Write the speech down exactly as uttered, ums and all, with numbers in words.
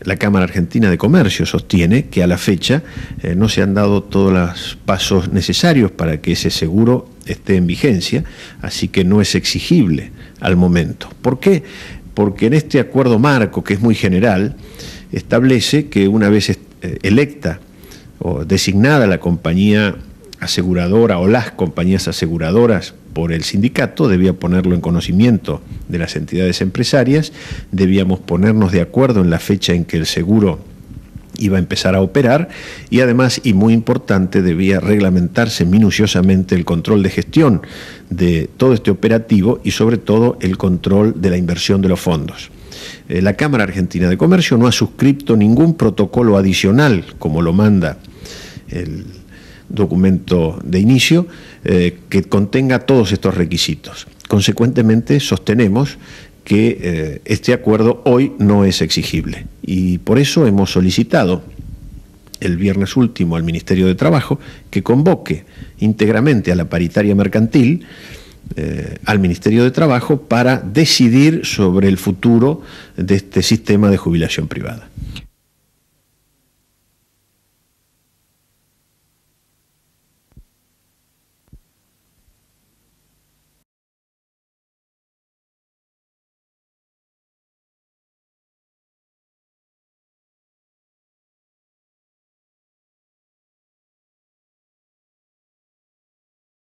La Cámara Argentina de Comercio sostiene que a la fecha eh, no se han dado todos los pasos necesarios para que ese seguro esté en vigencia, así que no es exigible al momento. ¿Por qué? Porque en este acuerdo marco, que es muy general, establece que una vez eh, electa o designada la compañía aseguradora o las compañías aseguradoras por el sindicato, debía ponerlo en conocimiento de las entidades empresarias, debíamos ponernos de acuerdo en la fecha en que el seguro iba a empezar a operar y además, y muy importante, debía reglamentarse minuciosamente el control de gestión de todo este operativo y sobre todo el control de la inversión de los fondos. Eh, la Cámara Argentina de Comercio no ha suscrito ningún protocolo adicional, como lo manda el documento de inicio, eh, que contenga todos estos requisitos. Consecuentemente, sostenemos que eh, este acuerdo hoy no es exigible y por eso hemos solicitado el viernes último al Ministerio de Trabajo que convoque íntegramente a la paritaria mercantil, eh, al Ministerio de Trabajo, para decidir sobre el futuro de este sistema de jubilación privada.